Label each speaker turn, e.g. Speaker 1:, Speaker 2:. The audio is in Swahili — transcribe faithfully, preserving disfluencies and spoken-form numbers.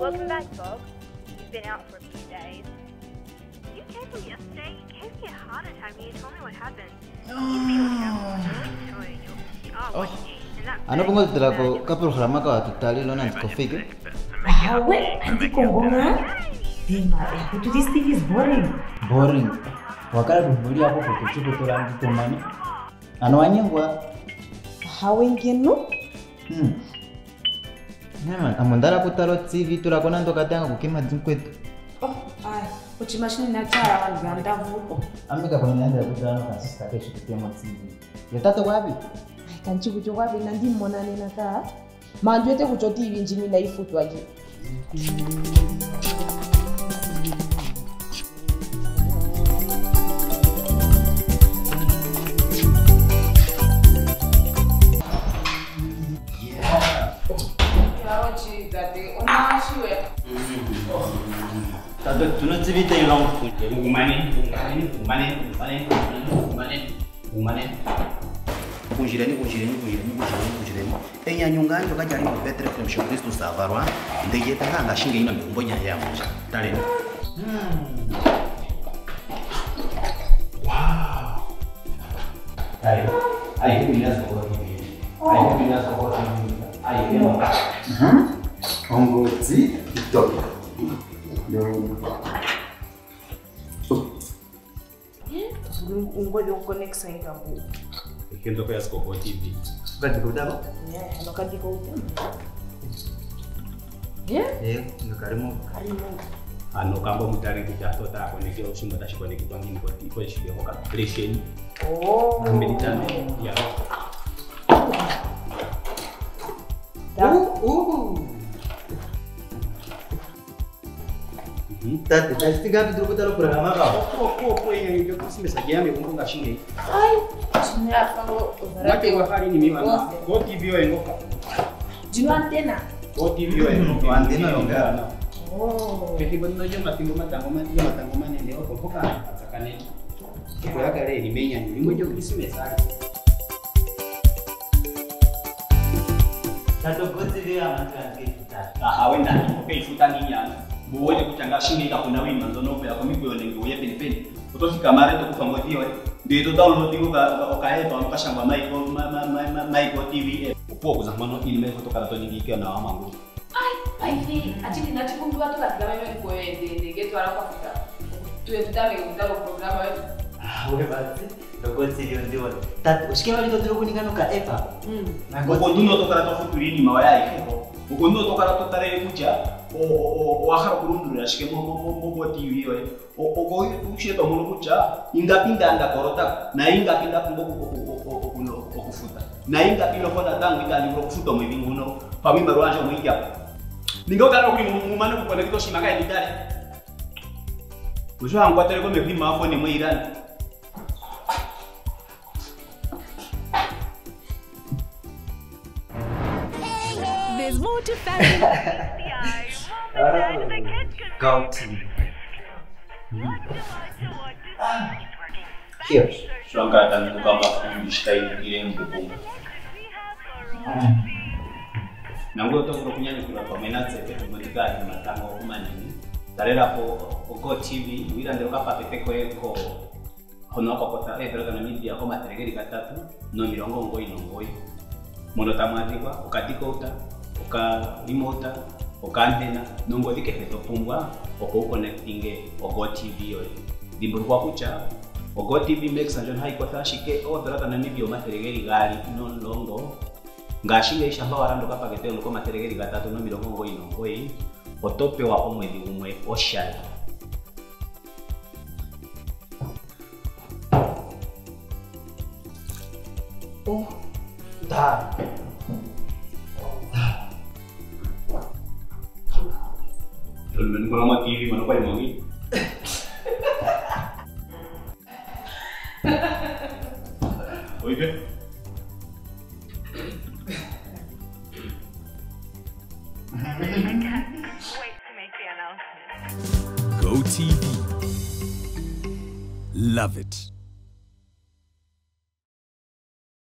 Speaker 1: Welcome back, Bob. You've been out for a few days. You came from yesterday. You gave me a heart attack when you told me what happened. You feel terrible. You are watching.
Speaker 2: Ano pong gusto ko kapag programa ka tutali lo na skofike?
Speaker 3: Hawe, andi kongonga. Dima, eh, to this thing is boring.
Speaker 2: Boring. Wakala bubuli hapo kwa kitu tola ndi tomani. Ano anyengwa?
Speaker 3: Hawe ngeno?
Speaker 2: Hmm. Nama, amondara kutalo T V tola kona ndo katanga kukima dinkwetu.
Speaker 3: Oh, ai. Uchimashini na chara walganda vuko.
Speaker 2: Amika kwa nenda kutalo kasista kesho kutema T V. Yatato wapi?
Speaker 3: Kanchi kucho wapi nandi monane na ka. Manjwete kucho T V njimi na ifutu aji.
Speaker 2: Tado tu no T V tem long food.
Speaker 4: Umane, umane, umane, umane, umane, umane. Kujirani, kujirani, kujirani, kujirani, kujirani. Enya nyunganjo kajari mu betre from Kristo savarwa. Ndege tanga shinge ina ngonya ya moja. Tale. Wow. Tale. Ai ni nasa kwa hivi. Ai ni nasa kwa hivi. Ai ni.
Speaker 2: Mhm. Ongoti TikTok.
Speaker 3: Ngoja uconnect sa ingabu.
Speaker 4: Kendo kwa Skoko T V.
Speaker 2: Kati kudaba?
Speaker 3: Yeah, ano kadi ko utem. Yeah?
Speaker 2: Eh, ngakarimu.
Speaker 3: Karimu.
Speaker 4: Ano kamba mutari kujato ta koneke oshimba ta shikoneke kwangini kwa tipo shige kwa calculation.
Speaker 3: Oh.
Speaker 4: Mbelitane. Ya.
Speaker 2: Uh, uh. Tati, pasti gabi dulu kita lo programa kau.
Speaker 4: Ko ko ko yang yo kasi message yame kumbu ngashinge.
Speaker 3: Ai, china fango.
Speaker 4: Mate wa hali ni mimi wana. Go T V yo engoka.
Speaker 3: Jino antena.
Speaker 4: Go T V yo engoka.
Speaker 2: Antena longa.
Speaker 3: Oh.
Speaker 4: Peki bono yo matingo matango mati yo matango manene yo kompoka atakane. Ko ya kale ni menya ni mo yo kasi message.
Speaker 2: Tato Go T V ya mata kita.
Speaker 4: Ah, awenda ko pe futani nyana. Muone kuchanga shinge ka kuna wima nzono pe ako miko yone ngoye peni peni. Otoki kamare to kufango tiyo. Ndio to download ngo ka ka heto amka shamba maiko maiko T V. Upo kuzamano ilime kutoka to nyingi kia na wamangu.
Speaker 3: Ai, ai vi, achini nachikundu watu katika meme kwa ende ende getu ala kwa fika. Tuwe tutame kutalo programa wetu.
Speaker 2: Ah, wewe basi. Go T V ndio. Tati, usikia wali ndio kuningano ka epa.
Speaker 3: Mm.
Speaker 2: Na
Speaker 4: Go nduno to kara to futurini mawaya iko. Uko nduno to kara to tare kucha. O o o ahara kurundura shike mo mo mo mo T V yo. O o go ushie to muno kucha. Ingapinda anda korota na ingapinda kumbo ko kuno okufuta. Na ingapinda kona tangu itali bro kufuta mu binguno. Pamimba rwanje mu ingia. Ningo kana kuri mu mano ko konekito shimaka editare. Ujo angwatere ko mebi mafoni mu Iran.
Speaker 5: There's more to family.
Speaker 2: Go T V. Here.
Speaker 4: Shwanga tan kukamba kushtai irembo kumba. Nango to kunyanya kula kwa menatse petu ngolikani matango kumanini. Tarera po Go T V wira ndero kapate peko eko hono kwa kota e pero kana media ko materegeri gatatu no mirongo ngoi no ngoi. Monotamatiko ukatiko uta uka remote uka antena nongo dike heto pumbwa uko connectinge Go T V yo. Dimburu kwa kucha Go T V makes anjon hai kwa thashike o dara kana media materegeri gali no longo. Ngashinge ishamba warando kapa ketelo ko materegeri gatatu no mirongo ngoi no ngoi. Otope wa omwezi umwe oshali.
Speaker 2: Oh, da.
Speaker 4: Belum kalau mau T V mana kau yang mau ni? Oh itu?
Speaker 5: Go T V. Love it.